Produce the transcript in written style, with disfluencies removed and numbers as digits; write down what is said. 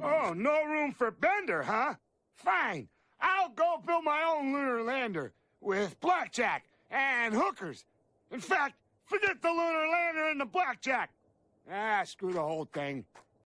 Oh, no room for Bender, huh? Fine. I'll go build my own lunar lander with blackjack and hookers. In fact, forget the lunar lander and the blackjack. Ah, screw the whole thing.